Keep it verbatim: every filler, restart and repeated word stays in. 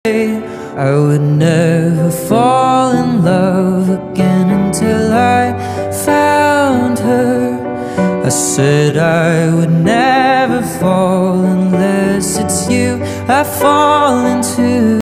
I would never fall in love again until I found her. I said I would never fall unless it's you I fall into.